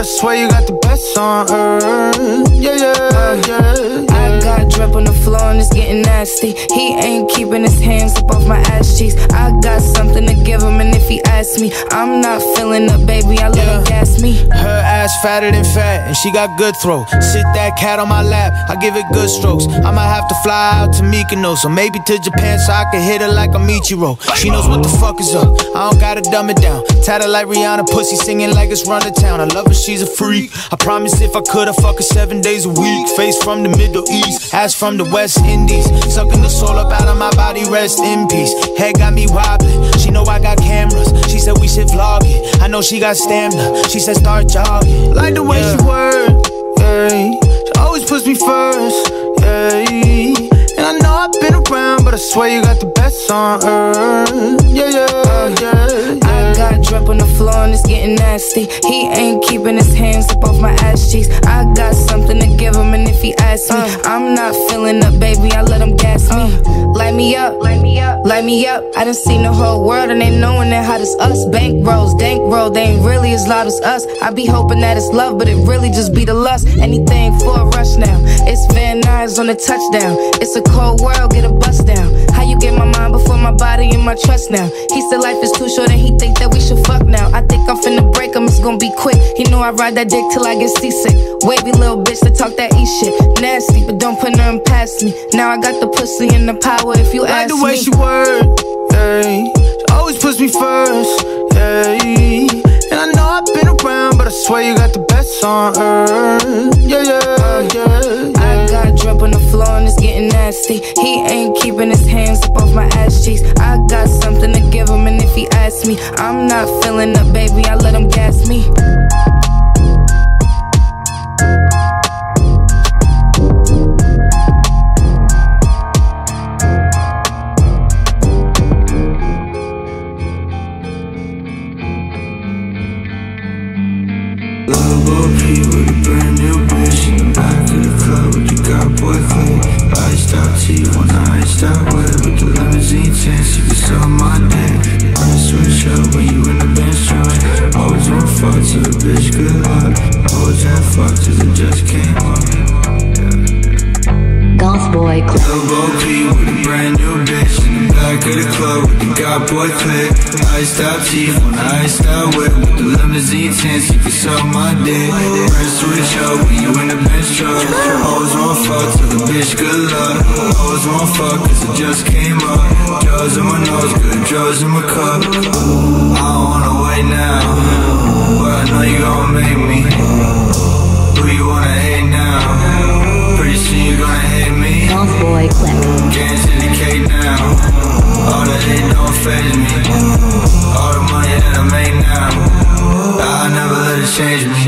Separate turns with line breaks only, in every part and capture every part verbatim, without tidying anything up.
swear you got the best on earth. Yeah, yeah, yeah, yeah.
I got drip on the floor and it's getting nasty. He ain't keeping his hands up off my ass cheeks. I got something to give him, and if he asks me, I'm not feeling up, baby, I let
yeah.
him gas me.
Her ass fatter than fat, and she got good throw. Sit that cat on my lap, I give it good strokes. I might have to fly out to Mykonos, or maybe to Japan, so I can hit her like a Michiro. She knows what the fuck is up, I don't gotta dumb it down. Tatted like Rihanna, pussy singing like it's run to town. I love her, she's a freak. I promise if I could, I'd fuck her seven days a week. Face from the Middle East, ass from the West Indies. Sucking the soul up out of my body, rest in peace. Head got me wobbling, she know I got cameras. She said we should vlog it, I know she got stamina. She said start jogging, like the way yeah. she work, yeah. She always puts me first, yeah. And I know I've been around, but I swear you got the best on earth. Yeah, yeah, yeah, yeah.
I got drip on the floor and it's getting nasty. He ain't keeping his hands up off my ass cheeks. I got something to give him, and if he asks me, uh, I'm not feeling up, baby, I let him gas me. uh, Light me up, light me up, light me up. I done seen the whole world and ain't knowing that hot as us. Bank rolls, dank roll, they ain't really as loud as us. I be hoping that it's love, but it really just be the lust. Anything for a rush now. It's Van Nuys on the touchdown. It's a cold world, get a bust down. How you get my mind before my body and my trust now? He said life is too short and he think that we should fuck now. I think I'm finna break him, it's gonna be quick. He know I ride that dick till I get seasick. Wavy little bitch that talk that E shit. Nasty, but don't put nothing past me. Now I got the pussy and the power if you
like
ask me.
the way
me.
she work, yeah. She always puts me first, yeah. And I know I've been around, but I swear you got the best on earth. Yeah, yeah, yeah, yeah.
I got drip on the floor and it's getting nasty. He ain't keeping his hands up off my ass cheeks. I got something to give him, and if he asks me, I'm not feeling up, baby, I let him gas me.
With a brand new bitch in the back of the club with the got boy clip. Iced out tea, one iced out whip with the limousine tints, you can suck my dick. Wanna switch up when you in the bench truck. Always wanna fuck to the bitch, good luck. Always had fuck till it just came up.
Goth Boy Clip.
Elbow P with a brand new bitch in the back of the club with the got boy clip. Iced out teeth on the iced out whip with the limousine tints, you can suck my dick. Press switch up when you in the bench truck. Always wanna fuck till the bitch good luck. Always wanna fuck cause it just came up. Drugs in my nose, good drugs in my cup. I don't wanna wait now, but I know you gon' make me. Who you wanna hate now? Pretty soon you gonna hate me.
Goth Boy Clip.
Can't indicate now. All the hate don't faze me. All the money that I make now, I'll never let it change me.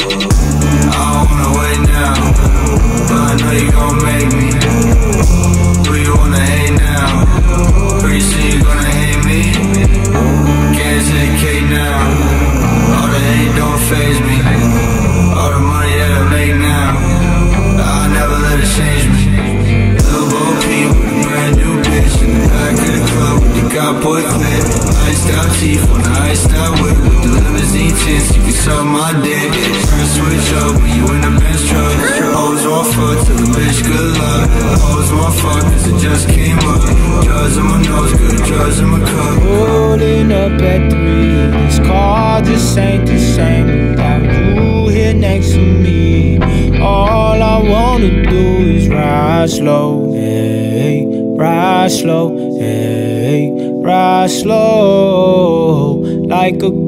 I don't wanna wait now, but I know you gon' make me. Who you wanna hate now? Pretty soon you gonna hate me. Can't indicate now. All the hate don't faze me. All the money that I make now, I'll never let it change me. Elbow P with a brand new bitch in the back of the club with the got boy clip. Iced out teeth on the iced out whip with the limousine tints, you can suck my dick. Turn switch up when you in the bench truck. Always want fuck till the bitch good luck. Always want fuck cause it just came up. Drugs in my nose, good drugs in my cup.
Pulling up at three, this car just ain't the same without you here next to me. All I wanna do is ride slow, hey, ride slow, hey, ride slow, like a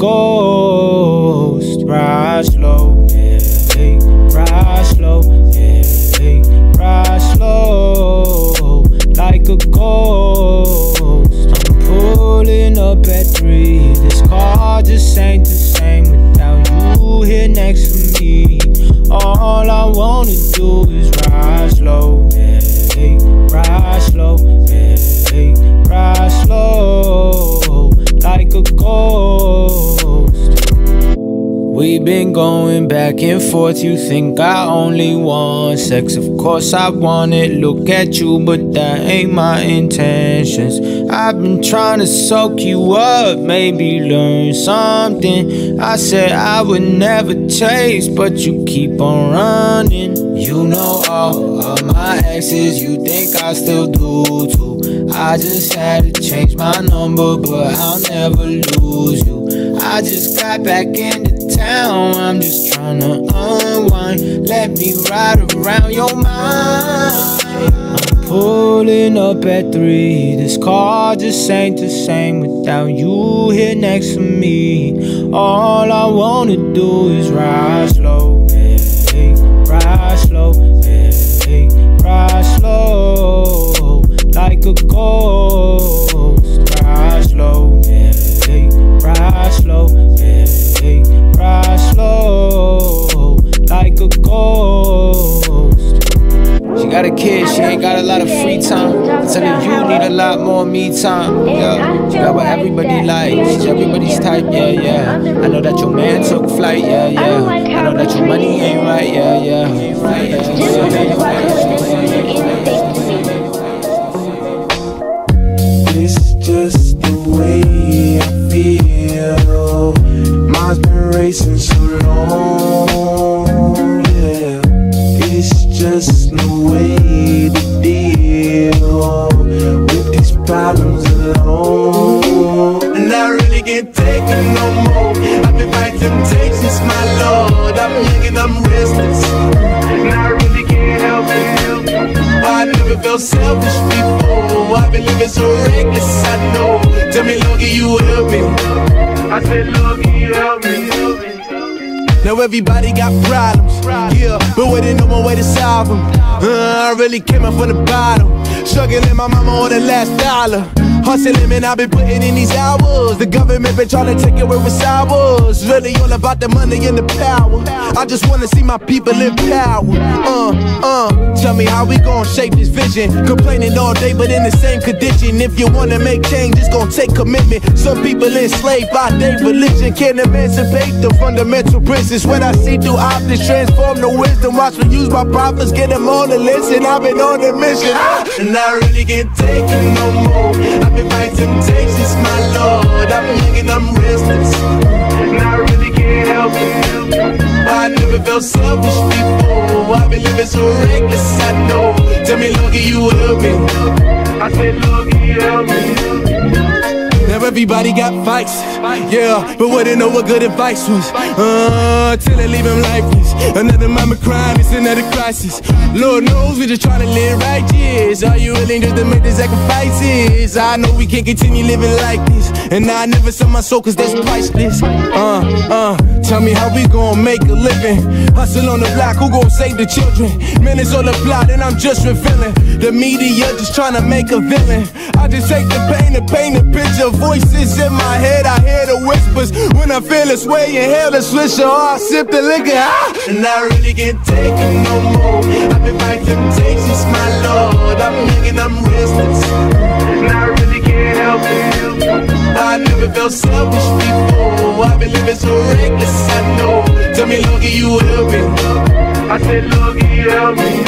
ghost. Ride slow, hey, ride slow, hey, ride slow, like a ghost. I'm pulling up at three, this car just ain't the same without you here next to me. All I wanna do is ride slow, hey, ride slow, hey, ride slow, like a ghost. We've been going back and forth. You think I only want sex? Of course I want it. Look at you, but that ain't my intentions. I've been trying to soak you up, maybe learn something. I said I would never chase, but you keep on running. You know all of my exes, you think I still do too. I just had to change my number, but I'll never lose you. I just got back into town, I'm just tryna unwind. Let me ride around your mind. I'm pulling up at three. This car just ain't the same without you here next to me. All I wanna do is ride slow, hey, hey, ride slow, hey, hey, ride slow, like a ghost. Ride slow, hey, hey, ride slow, hey, hey, ride slow, like a ghost. She got a kid, she ain't got a lot of free time. I'm telling you, need a lot more me time. Yeah, she got what everybody likes. She's everybody's type, yeah, yeah. I know that your man took flight, yeah, yeah. I know that your money ain't right, yeah, yeah.
It's just the way I feel. Mine's been racing so long, yeah. It's just no way to deal with these problems alone. And I really can't take it no more. I've been fighting temptations, my lord. I'm young and I'm restless, and I really can't help it. I never felt selfish before. I've been living so reckless, I know. Tell me, Lord, can you help me? I said, Lord, can you help me? Now everybody got problems, yeah, but we didn't know my way to solve them. uh, I really came up from the bottom, struggling my mama on the last dollar. Hustling, man, I've been putting in these hours. The government been trying to take away what's ours. Really all about the money and the power. I just wanna see my people in power. Uh, uh, tell me how we gon' shape this vision. Complaining all day, but in the same condition. If you wanna make change, it's gon' take commitment. Some people enslaved by their religion can't emancipate the fundamental principles. When I see through optics, transform the wisdom. Watch me use my prophets, get them on the listen. I've been on a mission, and I really can't take it no more. I've been fighting temptations, my lord. I'm young and I'm restless, and I really can't help it. I never felt selfish before. I've been living so reckless, I know. Tell me, Lord, can you help me? I said, Lord, can you help me? Now everybody got fights, yeah, but wouldn't know what good advice was. Uh, till they leave him lifeless. Another mama crying, it's another crisis. Lord knows we just trying to live righteous. Are you willing just to make the sacrifices? I know we can't continue living like this, and I never sell my soul cause that's priceless. Uh, uh, tell me how we gon' make a living. Hustle on the block, who gon' save the children? Minutes on the plot and I'm just revealing. The media just trying to make a villain. I just take the pain and paint a picture. Voices in my head, I hear the whispers. When I feel this way, inhale the swisher, or I sip the liquor, ah! And I really can't take it no more. I've been fighting temptations, my lord. I'm young and I'm restless, and I really can't help it. I never felt selfish before. I've been living so reckless, I know. Tell me, Lord, can you help me? I said, Lord, can you help me?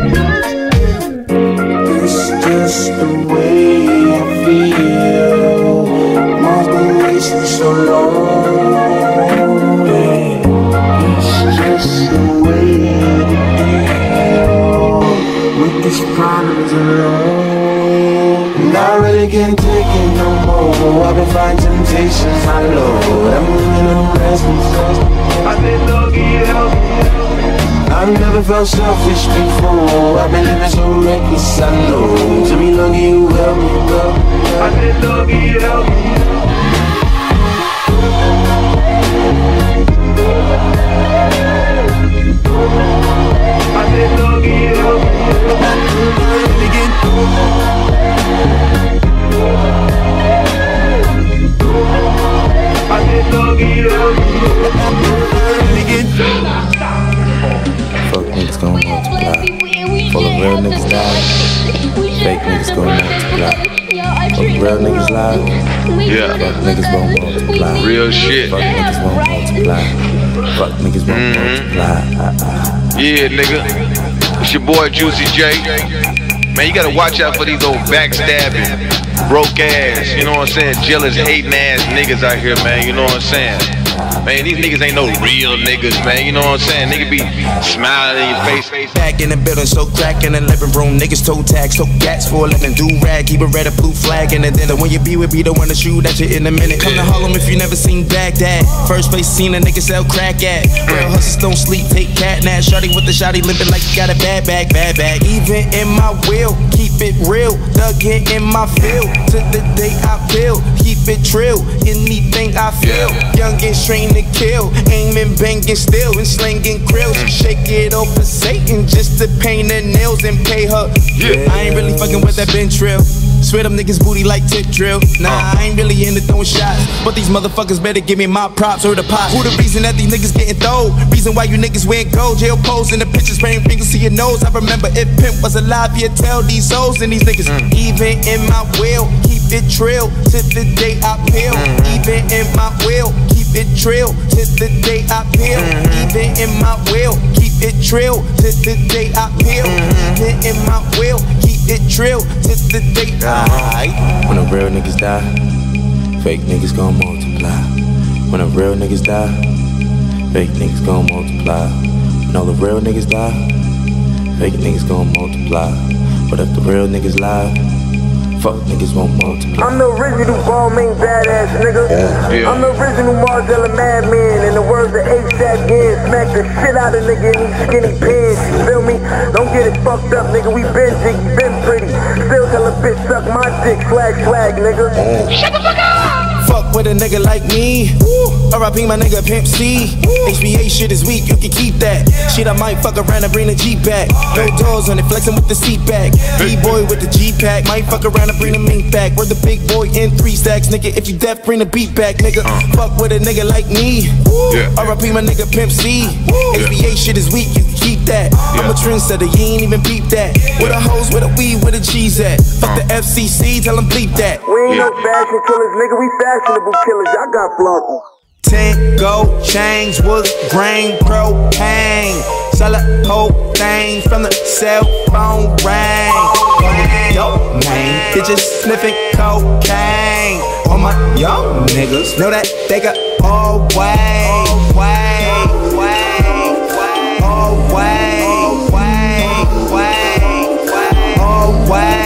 It's just the way I feel. Mine's been racing so long, yeah. It's just the way to deal with these problems alone. And I really can't take it no more. I've been fighting temptations, my lord. I'm living in restless. I said, Lord, can you help me? I've never felt selfish before. I've been living so reckless, I know. Tell me, Lord, can you help me, girl? I said, Lord, can you help me? I said, Lord, can you help me? Really get I said, Lord, can you help me? Really get
Fuck niggas gon' multiply. Full of real niggas die. Fake niggas gon' multiply. Fuck real niggas lie.
Yeah.
Fuck niggas gon' multiply.
Real shit.
Fuck niggas gon' multiply. Fuck niggas won't
Mm-hmm.
multiply.
Yeah, nigga. It's your boy Juicy J. Man, you gotta watch out for these old backstabbing, broke ass, you know what I'm saying, jealous, hating ass niggas out here, man, you know what I'm saying. Man, these niggas ain't no real niggas, man, you know what I'm saying. Niggas be smiling in your face.
Back in the building, so crack in the living room. Niggas toe tags, so cats for a living. Do rag, keep a red or blue flag in the dinner. When you be with me, the one to shoot at you in a minute. Come to Harlem if you never seen Baghdad. First place seen a nigga sell crack at. Real hustlers don't sleep, take cat nap. Shawty with the shawty limping like you got a bad bag, bad bag. Even in my will, keep it real. Dug it in my field, to the day I feel. Keep it trill, anything I feel. Young and trained to kill, aiming, banging, still, and slinging grills. Shake it off for Satan just to paint her nails and pay her. Yeah. I ain't really fucking with that bench drill. Swear them niggas booty like tip drill. Nah, uh. I ain't really into throwing shots, but these motherfuckers better give me my props or the pot. Who the reason that these niggas getting thrown? Reason why you niggas wearing gold? Jail pose in the pictures, spraying fingers to your nose. I remember if Pimp was alive, he'd tell these souls and these niggas. Mm. Even in my will, keep it trill to the day I peel. Mm. Even in my will, keep it trill to the day I peel. Mm. Even in my will, keep it trill to the day I peel. Mm. Even in my will, keep it trill to the day I.
Right. When the real niggas die, fake niggas gon' multiply. When the real niggas die, fake niggas gon' multiply. When all the real niggas die, fake niggas gon' multiply. But if the real niggas lie, fuck niggas won't multiply.
I'm the original ball main badass nigga. Yeah. I'm the original Margella madman. In the words of A$AP Gin, smack the shit out of nigga in these skinny pants. You feel me? Don't get it fucked up, nigga. We been jiggy, been pretty. Still tell a bitch suck my dick, swag, swag, nigga.
Shut the fuck up! Fuck with a nigga like me. R I P my nigga Pimp C. H B A shit is weak, you can keep that. Shit, I might fuck around and bring the G back. No doors on it, flexing with the seat back. B-boy with the G pack, might fuck around and bring the mink back. We're the big boy in three stacks, nigga. If you deaf, bring the beat back, nigga. Uh. Fuck with a nigga like me. Yeah. R I P my nigga Pimp C. H B A shit is weak, you can keep that. Yeah. I'm a trendsetter, you ain't even peep that. Where the hoes, where the weed, where the cheese at? Fuck uh. the F C C, tell them bleep that.
We ain't yeah. no fashion killers, nigga. We fashionable killers. Y'all got flogged.
Ten gold chains, wood grain, propane. Sell a whole thing from the cell phone ring. Yo, man, bitches sniffing cocaine. All my young niggas know that they got all way, all way, all way, all way, all way.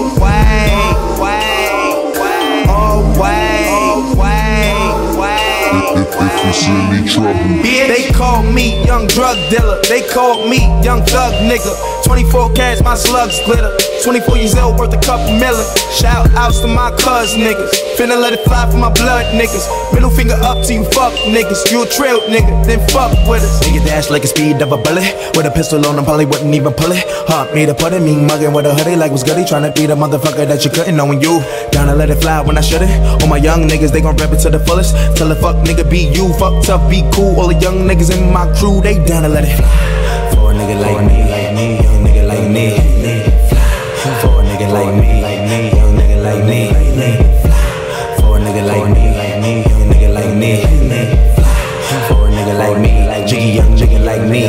Yeah, they call me young drug dealer. They call me young thug nigga. twenty-four carats, my slugs glitter. twenty-four years old, worth a couple million. Shout outs to my cuz niggas. Finna let it fly for my blood niggas. Middle finger up to you fuck niggas. You a trail nigga, then fuck with us. Nigga dash like a speed of a bullet. With a pistol on him, probably wouldn't even pull it. Hot me to put it, me mugging with a hoodie like was goody. Tryna be the motherfucker that you couldn't know when you down to let it fly when I shouldn't. All my young niggas, they gon' rep it to the fullest. Tell a fuck nigga be you, fuck tough, be cool. All the young niggas in my crew, they down to let it fly. For a nigga like me, like me, young nigga like me. For a nigga like me, like me, young nigga like me. For a nigga like me, like me, young nigga like me. For a nigga like me, like jiggy, young jiggy like me.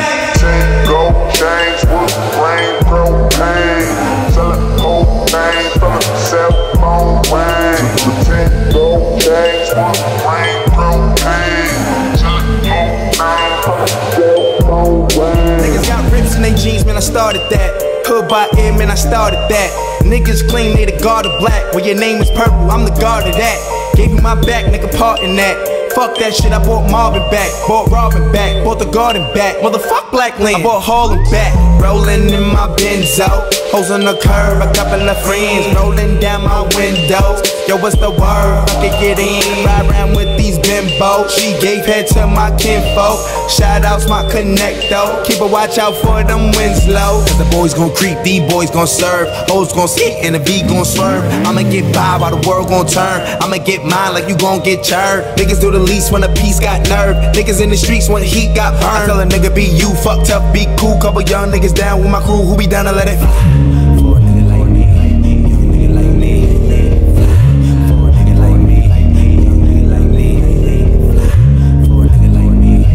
Ten gold chains, wood grain, propane. Sell a whole thing from the cell phone ring. Ten gold chains, wood grain, propane. Sell a whole thing from the cell phone ring.
Niggas got rips in they jeans, man, I started that. Hood by ear, man, I started that. Niggas claim they the god of black. Well, your name is purple, I'm the guard of that. Gave you my back, nigga, part in that. Fuck that shit, I bought Marvin back. Bought Robin back, bought the garden back. Motherfuck Black Land, I bought Harlem back. Rolling in my Benzo, hoes on the curb, a couple of friends rolling down my windows. Yo, what's the word? I can get in, ride around with these bimbos. She gave head to my kinfolk. Shout outs my connecto. Keep a watch out for them Winslow. Cause the boys gon' creep, these boys gon' serve. Hoes gon' sit and the beat gon' swerve. I'ma get by while the world gon' turn. I'ma get mine like you gon' get churned. Niggas do the least when a piece got nerve. Niggas in the streets when the heat got burned. I tell a nigga be you, fuck tough, be cool. Couple young niggas down with my crew who be down to let it fly. For a nigga like me, young nigga like me. For a nigga like me, young nigga like me. For a nigga like me,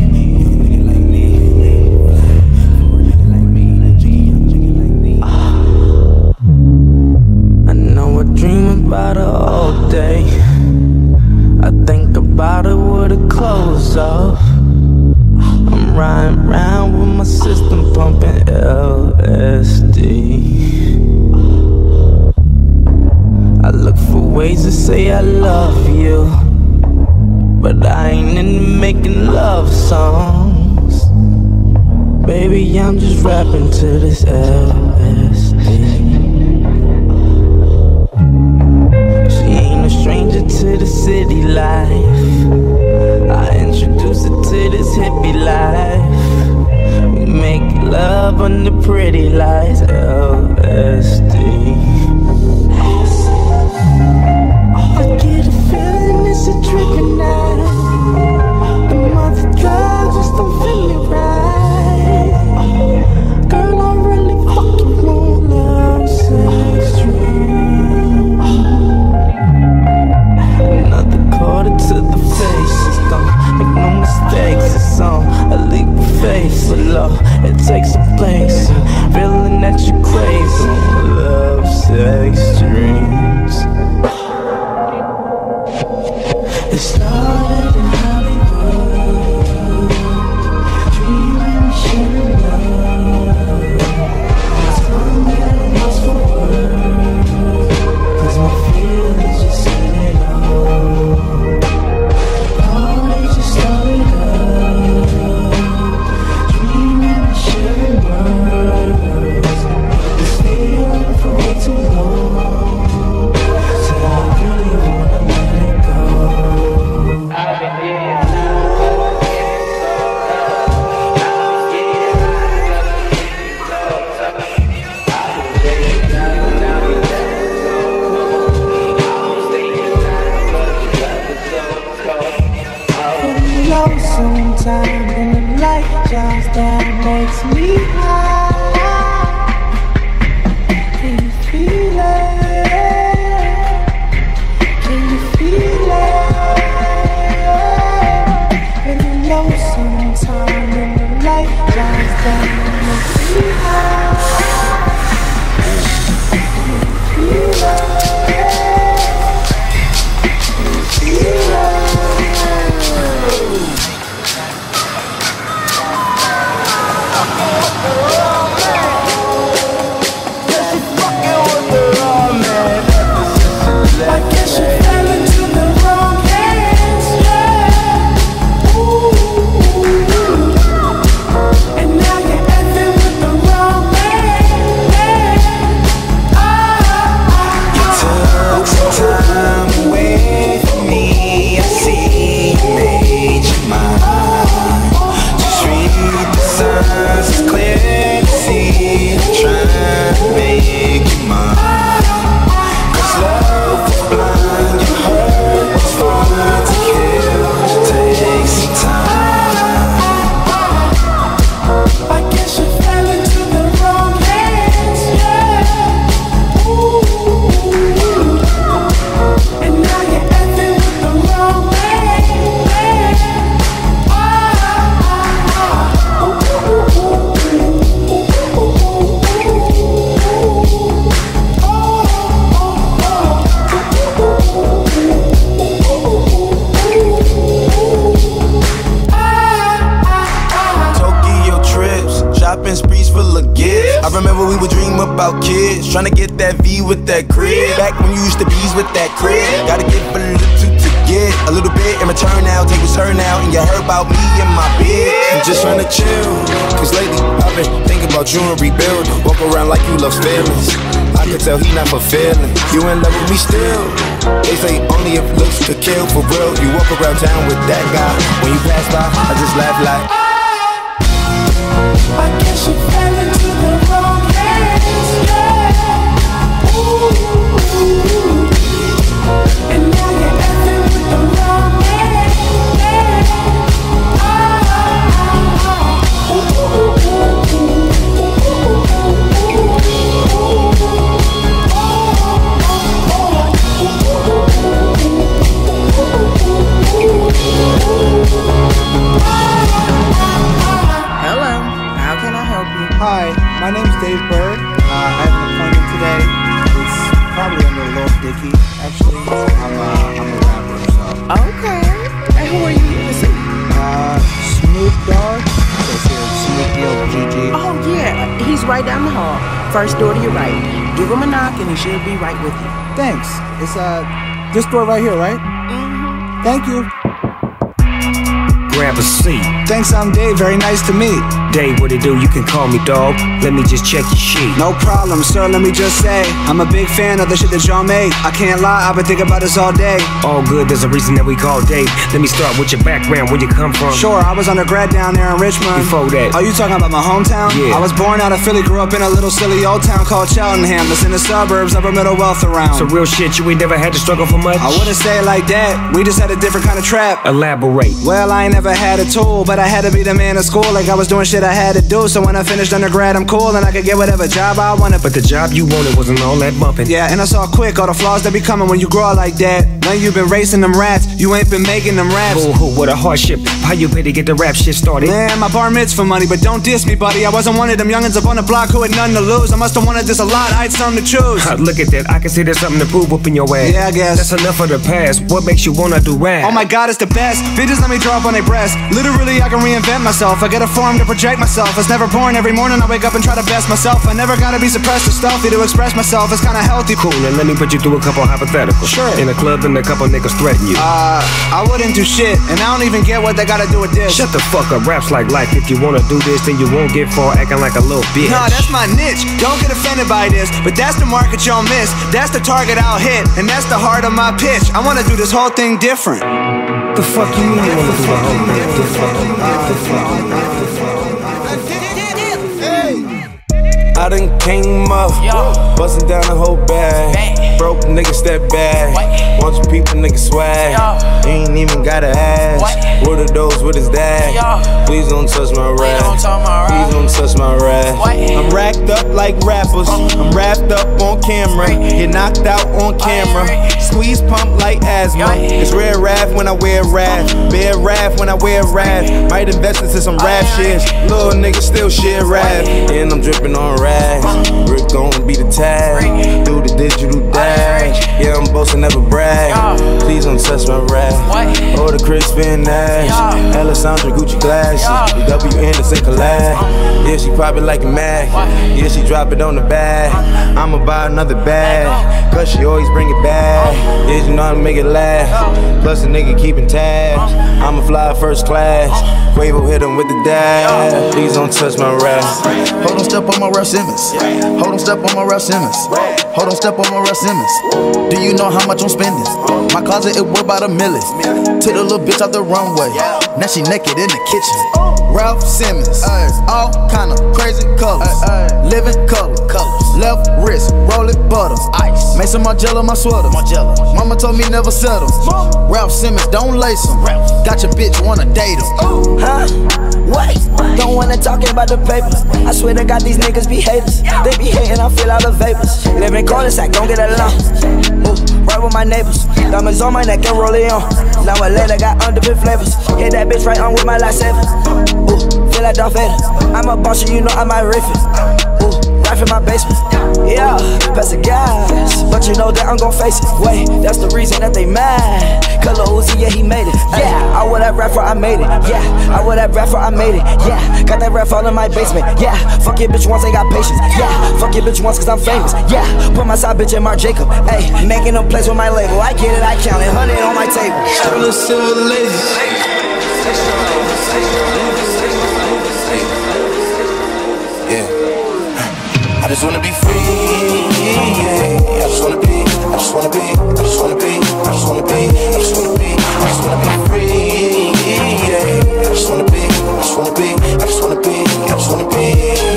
wine and making love songs. Baby, I'm just rapping to this L S D. She ain't a stranger to the city life. I introduce her to this hippie life. We make love under pretty lights, L S D. I get a feeling it's a trippin' night. The mother drugs just don't feel me right. Girl, I really fucking want love, sex, dream. Another quarter to the face. Don't make no mistakes. It's on a leap of faith. But love, it takes a place. Feeling that you crave. Love, sex, dreams. It started in Hollywood, dreaming, sharing love. Some get lost for words, 'cause my feelings just said it all. Party just started up, dreaming, sharing words. This feeling for way too long, so I really wanna let it go. Sometimes when the light shines down, makes me high. Can you feel it? Can you feel it? And you know sometimes when the light shines down, makes me high. Can you feel it? Can you feel it? I guess you fell into the wrong hands, yeah. Ooh. And now you're effing with the wrong man. Ah, ah, ah.
You took some time away from me. I see you made your mind. Just read the signs, it's clear to see. I'm trying to make you mine. Love was blind, your hurt was fun to kill. Take some time.
I guess you fell into the wrong hands, yeah. Ooh. And now you're effing with the wrong man. Ah, ah, ah.
Tokyo trips, shopping sprees full of gifts. I remember we would dream about kids, trying to get that V with that crib. Back when you used to bees with that crib. Gotta give a little to get a little bit in return now. Take what's her now, and you heard about me and my bitch. I'm just trying to chill, cause lately I've been thinking about you and rebuilding. Walk around like you love feelings. I can tell he not fulfilling. You in love with me still. They say only if looks could kill for real. You walk around town with that guy. When you pass by, I just laugh like
I guess you fell into the wrong hands, yeah. Ooh. And now you're effing with the wrong man. Ah, ah, ah.
Hi, my name's Dave Bird. Uh, I have an appointment today. It's probably under Lil Dicky, actually. I'm, uh, I'm a rapper, so.
Okay. And who are you here to see?
Uh, Snoop Dogg. Says here, Snoop D O G G.
Oh, yeah. He's right down the hall. First door to your right. Give him a knock and he should be right with you.
Thanks. It's, uh, this door right here, right?
Mm-hmm.
Thank you.
grab a seat.
Thanks, I'm Dave, very nice to meet.
Dave, what it do? You can call me dog. Let me just check your sheet.
No problem, sir, let me just say, I'm a big fan of the shit that y'all make. I can't lie, I've been thinking about this all day.
All good, there's a reason that we call Dave. Let me start with your background, where you come from.
Sure, I was undergrad down there in Richmond.
Before that.
Are you talking about my hometown?
Yeah.
I was born out of Philly, grew up in a little silly old town called Cheltenham. That's in the suburbs, upper middle wealth around.
So real shit, you ain't never had to struggle for much?
I wouldn't say it like that, we just had a different kind of trap.
Elaborate.
Well, I ain't never had a tool, but I had to be the man of school. Like I was doing shit I had to do, so when I finished undergrad I'm cool and I could get whatever job I wanted.
But the job you wanted wasn't all that bumping.
Yeah, and I saw quick all the flaws that be coming when you grow up like that. Now you've been racing them rats, you ain't been making them raps.
Ooh, ooh, what a hardship, how you pay to get the rap shit started?
Man, my bar mitzvah money, but don't diss me, buddy. I wasn't one of them youngins up on the block who had nothing to lose. I must have wanted this a lot, I had something to choose.
Look at that, I can see there's something to prove up in your ass.
Yeah, I guess.
That's enough of the past, what makes you wanna do rap?
Oh my god, it's the best. Bitches let me draw up on their breasts. Literally, I can reinvent myself. I get a form to project myself. I was never born, every morning I wake up and try to best myself. I never gotta be suppressed or stealthy to express myself. It's kinda healthy.
Cool, and let me put you through a couple hypotheticals.
Sure.
In a club and a couple niggas threaten you.
Uh, I wouldn't do shit, and I don't even get what they gotta do with this.
Shut the fuck up, rap's like life. If you wanna do this, then you won't get far acting like a little bitch.
Nah, that's my niche. Don't get offended by this, but that's the market y'all miss. That's the target I'll hit, and that's the heart of my pitch. I wanna do this whole thing different.
The fuck you mean you wanna do the whole thing different?
I done came up, bustin' down the whole bag. Broke nigga step back. Bunch of people nigga swag. Ain't even gotta ask. What are those? What is that? Please don't touch my rap. Please don't touch my rap. I'm racked up like rappers. I'm wrapped up on camera. Get knocked out on camera. Squeeze pump like asthma. It's rare wrath when I wear wrath. Bear wrath when I wear wrath. Might invest into some rap shit. Little nigga still shit rap. And I'm dripping on rap. Rick gon' be the tag. Do the digital dash. Yeah, I'm boasting, never brag. Please don't touch my rap. Or the Crispin Nash. Alessandra Gucci glasses. The W Anderson collab. Yeah, she probably like a Mac. Yeah, she drop it on the bag. I'ma buy another bag. Cause she always bring it back. Yeah, you know how to make it laugh. Plus a nigga keeping tabs. I'ma fly first class. Quavo hit him with the dash. Please don't touch my rap.
Hold on, step on my Ralph Simmons. Hold on, step on my Ralph Simmons. Hold on, step on my Ralph Simmons. Do you know how much I'm spending? My closet, it worth about a million. Took the little bitch out the runway. Now she naked in the kitchen. Ralph Simmons, all kind of crazy colors. Living color, left wrist, roll it butter. Ice, Mason Margiela, my sweater. Mama told me never settle. Ralph Simmons, don't lace him. Got your bitch, wanna date him.
Huh? What? Don't wanna talk about the papers. I swear to God, these niggas be haters. They be hating, I feel all the vapors. Live in cul-de-sac, don't get along. Ooh, right with my neighbors. Diamonds on my neck and roll it on. Now a letter got underbit flavors. Hit that bitch right on with my lightsaber. Ooh, feel like Darth Vader. I'm a boss, you know I might riff it. Ooh, right in my basement. Yeah, pass the gas, but you know that I'm gon' face it. Wait, that's the reason that they mad. Color Uzi, yeah, he made it. Yeah, I would that rapper, I made it. Yeah, I would that rapper, I made it. Yeah, got that rap all in my basement. Yeah, fuck your bitch once, ain't got patience. Yeah, fuck your bitch once, cause I'm famous. Yeah, put my side bitch in Marc Jacob. Ayy, making a place with my label. I get it, I count it, hundred on my table.
Still a silver lazy. I just wanna be free, yeah. I just wanna be, I just wanna be, I just wanna be, I just wanna be, I just wanna be, I just wanna be free, yeah. I just wanna be, I just wanna be, I just wanna be, I just wanna be.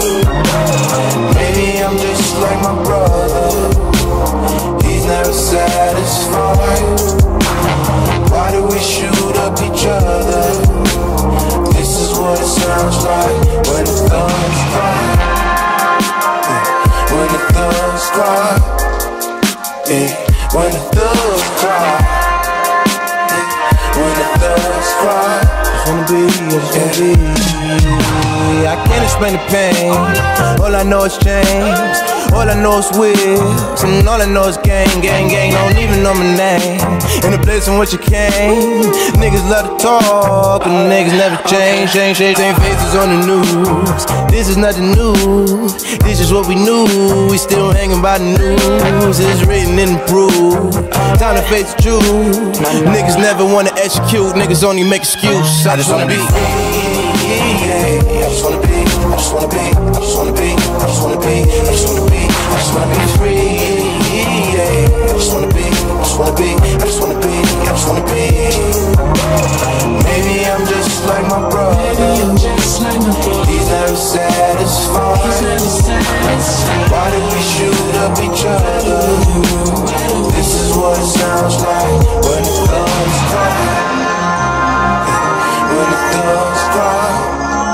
Maybe I'm just like my brother. He's never satisfied. Why do we shoot up each other? This is what it sounds like when the thugs cry. When the thugs cry, yeah. When the thugs cry, yeah. When the thugs cry, I just wanna be, I just wanna be. I can't
explain the pain. All I know is change. All I know is whips, and all I know is gang, gang, gang. Don't even know my name. In the place from which you came, niggas love to talk, and niggas never change. Change, change, same faces on the news. This is nothing new. This is what we knew. We still hanging by the news. It's written and approved. Time to face the truth. Niggas never wanna execute. Niggas only make excuses. I just wanna be free. I just wanna be. I just wanna be. I just wanna be. I just wanna be. I just wanna be. I just wanna be free. I just wanna be. I just wanna be. I just wanna be. I just wanna be. Maybe I'm just like my brother. He's never satisfied. Why did we shoot up each other? This is what it sounds like when the thugs cry. When the thugs cry.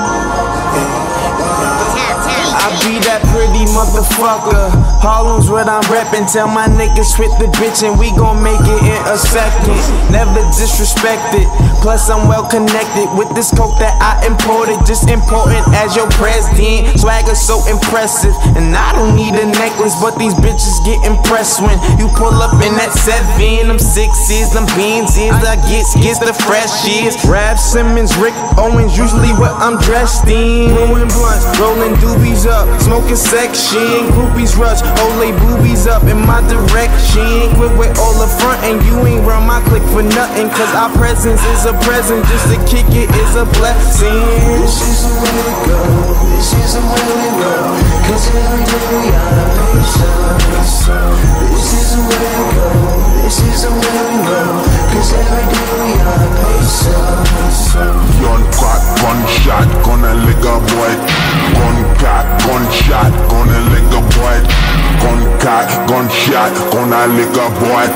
I be that pretty motherfucker. Harlem's what I'm reppin'. Tell my niggas quit the bitch and we gon' make it in a second. Never disrespected. Plus I'm well connected with this coke that I imported. Just important as your president. Swagger so impressive. And I don't need a necklace, but these bitches get impressed when you pull up in that seven. Them sixes, them beans is I get skits the freshies. Rap Simmons, Rick Owens, usually what I'm dressed in. Blowing blunts, rolling doobies up, smoking section. Groupies rush, hold they boobies up in my direction. Quit with all the front and you ain't run my click for nothing. Cause our presence is a present, just to kick it is a blessing.
This is the way we go, this is the way we roll. Cause every day we on a pace. This is the way we go, this is the way we roll. Cause every day we on a pace.
Gun crack, gunshot, gonna lick a boy. Gun cock, gunshot, gonna lick a boy. Gun cock, gunshot, gonna lick a boy.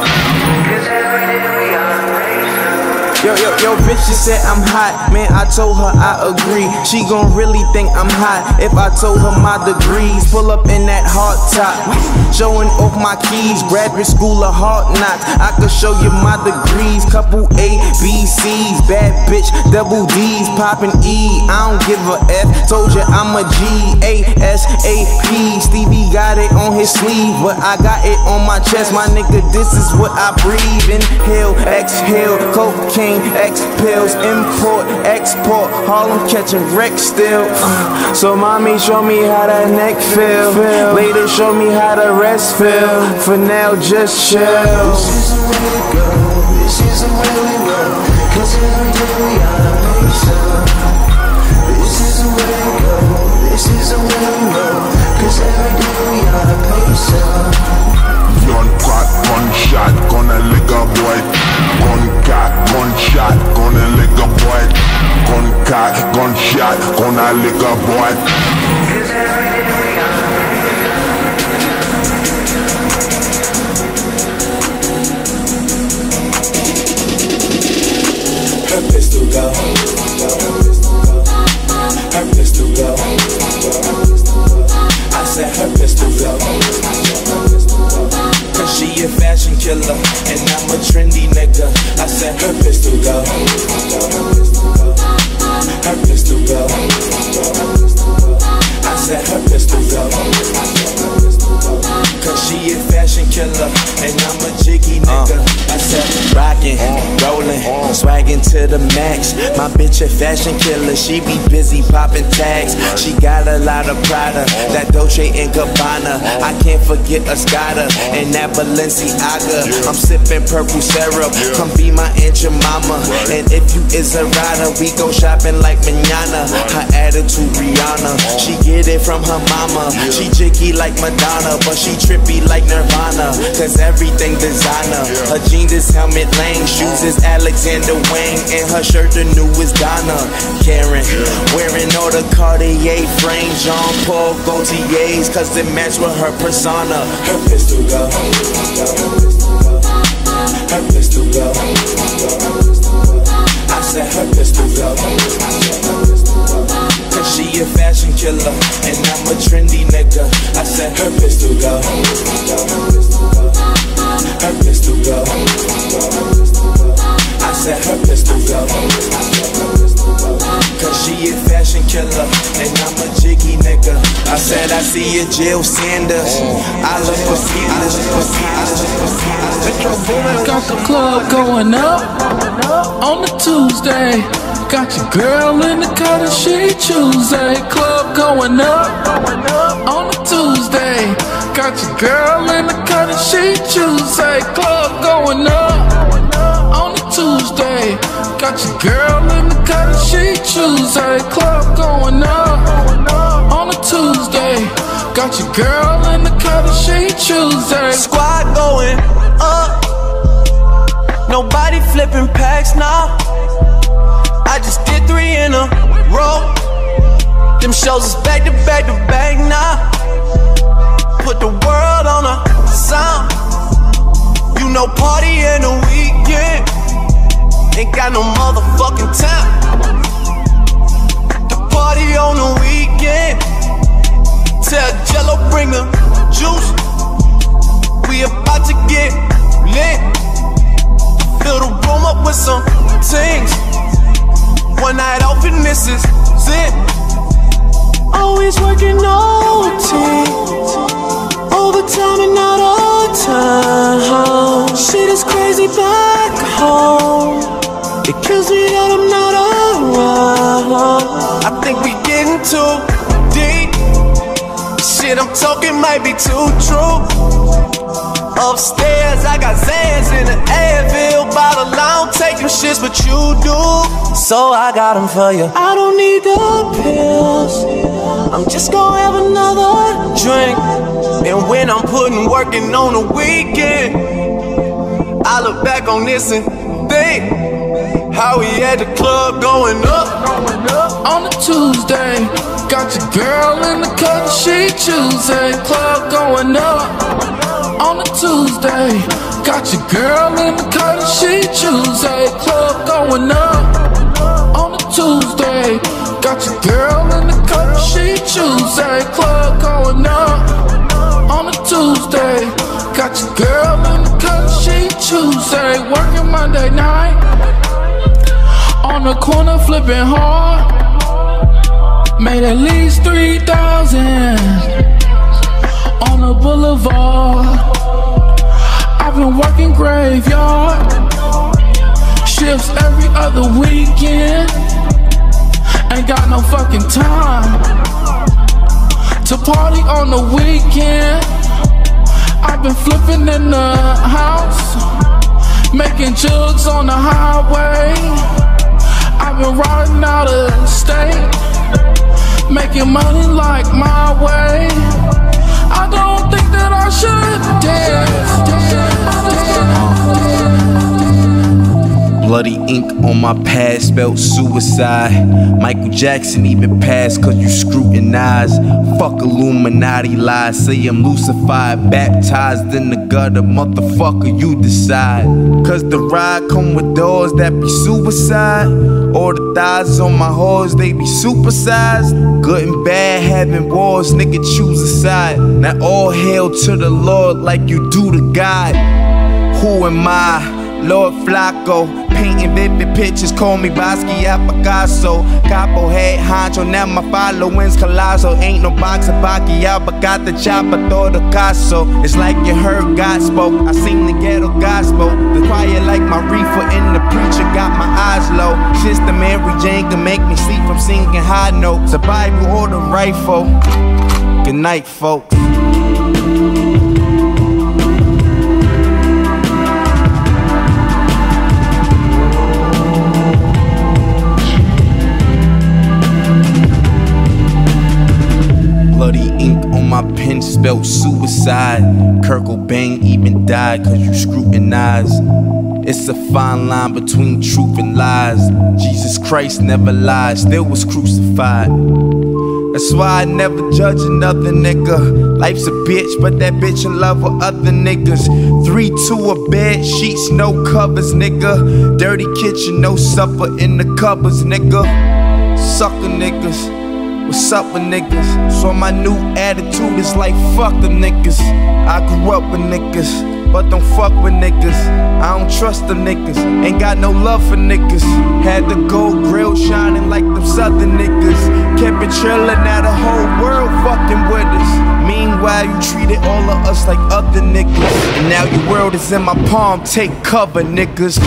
Yo, yo, yo, bitch, she said I'm hot. Man, I told her I agree. She gon' really think I'm hot if I told her my degrees. Pull up in that hard top, showing off my keys. Graduate school of hard knocks. I could show you my degrees. Couple A, B, C's. Bad bitch, double D's. Poppin' E, I don't give a F. Told you I'm a G, A, S, A, P. Stevie got it on his sleeve, but I got it on my chest. My nigga, this is what I breathe. Inhale, exhale, cocaine. X pills, import, export, Harlem catching wreck still. Uh, so mommy, show me how that neck feel. Later, show me how the rest feel. For now, just chill.
This is the way we go, this is the way we roll. Cause every day we on a pace. This is the way we go, this is the way we roll. Cause every day we on a pace.
Gun crack, gunshot, gonna lick a boy. Gun cock, gunshot, gonna lick a boy. Gun cock, gunshot, gonna lick a boy.
Her pistol go, her pistol go. I said her pistol go.
Cause she a fashion killer, and I'm a trendy nigga. I said her pistol go.
Her pistol go. I said her pistol go.
Cause she a fashion killer, and I'm a jiggy nigga. Uh, I said rockin', rollin', swaggin' to the max. My bitch a fashion killer, she be busy poppin' tags. She got a lot of Prada, that Dolce and Gabbana. I can't forget Escada and that Balenciaga. I'm sippin' purple syrup, come be my aunt your mama. And if you is a rider, we go shopping like manana. Her attitude Rihanna, she get it from her mama. She jiggy like Madonna, but she trippy like Nirvana. Cause everything designer. Her jeans is Helmet Lang, shoes is Alexander Wang, and her shirt the newest Donna Karen. Wearing all the Cartier frames, Jean Paul Gaultier's, cause it match with her persona.
Her pistol go. Her pistol go. I said her pistol go.
Cause she a fashion killer, and I'm a trendy nigga. I said her pistol go.
Her pistol go. I said her pistol go.
Cause she a fashion killer, and I'm a jiggy nigga. I said I see you, Jill Sanders. I look for Sanders.
Got the club going up on a Tuesday. Got your girl in the cut and she Tuesday. Club going up on a Tuesday. Got your girl in the cut and she Tuesday. Club going up on a Tuesday. Got your girl in the cut and she Tuesday. Club going up on a Tuesday. Got your girl in the cut and she Tuesday.
Squad going up. Nobody flipping packs now. I just did three in a row. Them shows is back to back to back now. Put the world on a sound. You know party in the weekend. Ain't got no motherfucking time. The party on the weekend. Tell Jello bring the juice. We about to get lit. Fill the room up with some things. One night off and this is it.
Always working O T, overtime and not all time. Shit is crazy back home. It kills me that I'm not around.
I think we getting too deep. Shit I'm talking might be too true. Upstairs I got Zans in the Advil bottle. I don't take them shits but you do. So I got them for you.
I don't need the pills. I'm just gonna have another
drink. And when I'm putting working on the weekend, I look back on this and think how we had the club going up
on a Tuesday. Got your girl in the cut, she Tuesday. Club going up on a Tuesday. Got your girl in the cut, she Tuesday. Club going up on a Tuesday. Got your girl in the cut, she Tuesday. Club going up on a Tuesday. Got your girl in the cut, she Tuesday. Working Monday night on the corner flipping hard. Made at least three thousand on the boulevard. I've been working graveyard shifts every other weekend. Ain't got no fucking time to party on the weekend. I've been flipping in the house, making jugs on the highway. I've been riding out of state, making money like my way. I don't think that I should dance.
Bloody ink on my past spelled suicide. Michael Jackson even passed cause you scrutinize. Fuck Illuminati lies, say I'm lucified. Baptized in the gutter, motherfucker you decide. Cause the ride come with doors that be suicide. Or the thighs on my horse, they be supersized. Good and bad having wars, nigga choose a side. Now all hail to the Lord like you do to God. Who am I? Lord Flacco, painting vivid pictures, call me Basquiat Picasso. Capo head honcho, now my following's colossal. Ain't no box of Pacquiao, but got the chopper, throw the caso. It's like you heard God spoke, I sing the ghetto gospel. The choir like my reefer and the preacher got my eyes low. Sister Mary Jane can make me sleep from singing high notes. The Bible or the rifle. Good night, folks. Bloody ink on my pen spelled suicide. Kurt Cobain even died cause you scrutinize. It's a fine line between truth and lies. Jesus Christ never lied, still was crucified. That's why I never judge another nigga. Life's a bitch, but that bitch in love with other niggas. Three, two, a bed, sheets, no covers, nigga. Dirty kitchen, no supper in the cupboards, nigga. Sucker niggas. What's up with niggas? So my new attitude is like fuck them niggas. I grew up with niggas, but don't fuck with niggas. I don't trust them niggas, ain't got no love for niggas. Had the gold grill shining like them southern niggas. kept it trillin', now the whole world fucking with us. Meanwhile, you treated all of us like other niggas, and now your world is in my palm, take cover, niggas.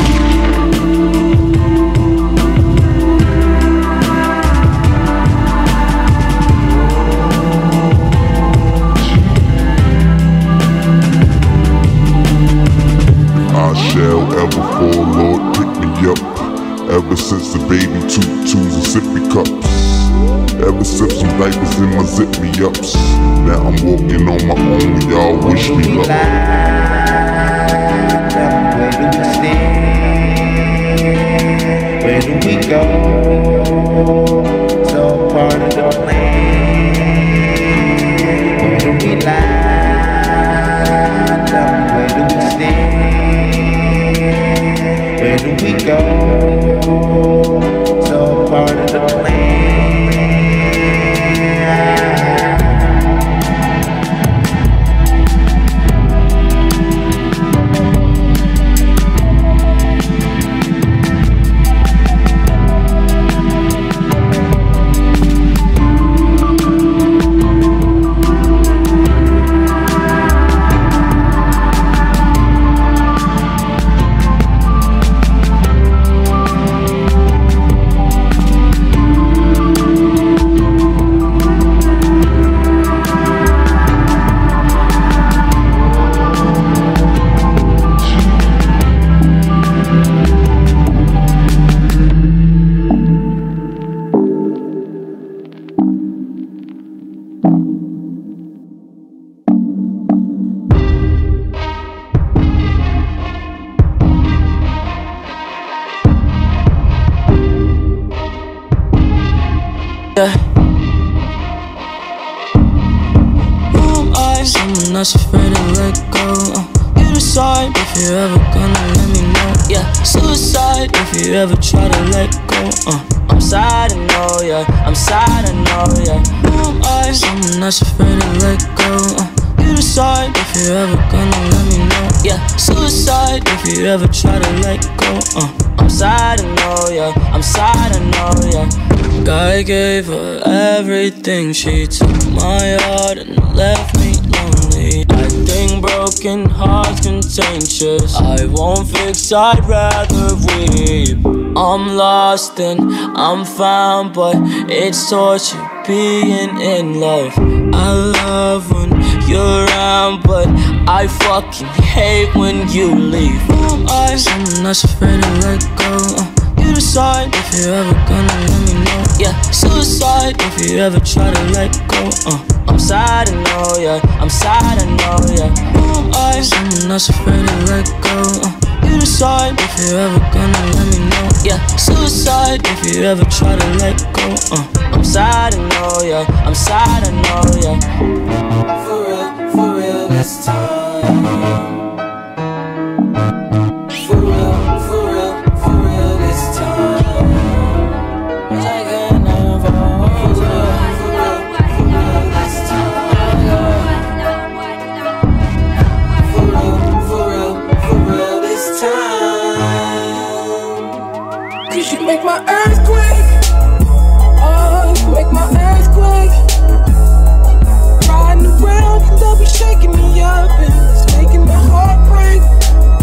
I shall ever fall, Lord, pick me up. Ever since the baby two twos and sippy cups. Ever since some diapers in my zip me ups. Now I'm walking on my own, y'all wish me luck.
Where do we stand? Where do we go? So part of the plan. Where do we line up? Where do we stand? Where do we go? So part of the plan.
Someone that's afraid to let go. uh, You decide if you're ever gonna let me know. Yeah, suicide if you ever try to let go. uh, I'm sad, I know, yeah, I'm sad, I know, yeah. Who am I? Someone that's afraid to let go. uh, You decide if you're ever gonna let me know. Yeah, suicide if you ever try to let go. uh, I'm sad, I know, yeah, I'm sad, I know, yeah. God gave her everything, she took my heart and left me lonely. I think broken hearts contagious. I won't fix, I'd rather weep. I'm lost and I'm found, but it's torture being in love. I love when you're around, but I fucking hate when you leave. Who am I? Someone that's afraid to let go. uh, You decide if you're ever gonna let me know. Yeah, suicide if you ever try to let go. uh, I'm sad, I know, yeah, I'm sad, I know, yeah. Who am I? Someone that's afraid to let go. uh, You decide if you're ever gonna let me know. Yeah, suicide if you ever try to let go. uh, I'm sad, I know, yeah, I'm sad, I know, yeah. For real, for real this time. For real, for real, for real this time. Like I never was real. For real, for real this time. For real, for real, for real this time.
Cause you make my earthquake. Oh, you make my earthquake. Riding around and they'll be shaking me up, and it's making my heart break.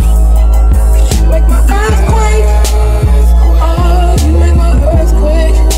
Cause you make my earthquake. Oh, you make my earthquake.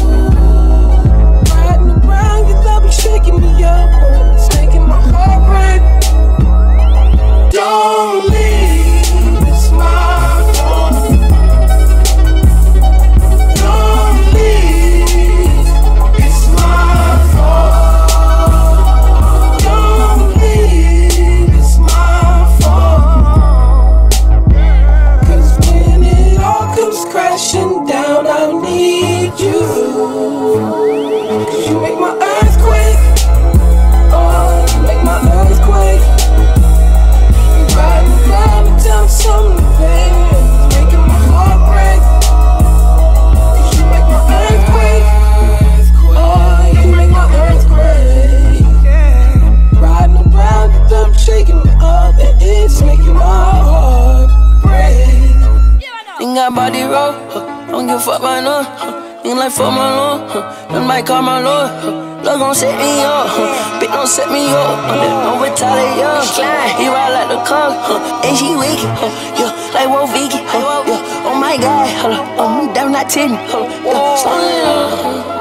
like fuck my lord, huh. That might call my lord, huh. Love gon' set me up, huh. Bitch don't set me up, huh. Don't retaliate, yeah. He ride like the car, huh. And she wicked, huh. Yeah, like Wo Vicky, huh. Yeah. Oh my God, hold up. Oh, damn, not ten, hold up. Yeah. Slow it up,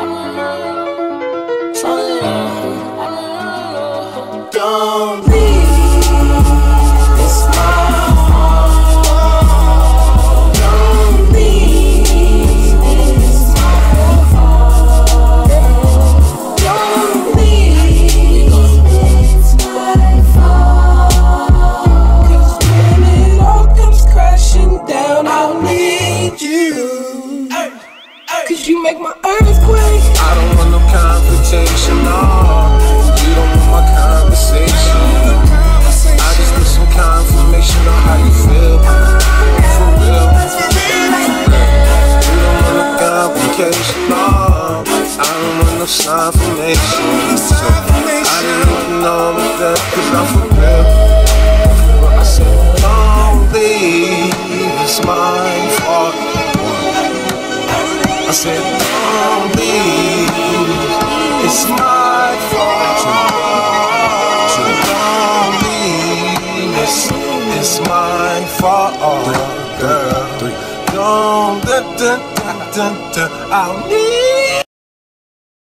slow it up. Don't leave, it's my fault. Don't leave, it's my fault. Don't leave, it's my fault. Cause when it all comes crashing down, I'll need you. Cause you make my earthquake.
I don't want no confrontation, no. You don't want my conversation. I just need some confirmation on how you feel. For real. You don't want no complication, no. I don't want no confirmation. So I didn't even know I'm with that, cause I'm for real. I said, don't leave, it's my fault. I said, don't leave, it's my fault. Don't leave, it's, it's my fault, girl. Don't, da, da, da, da, da. I'll need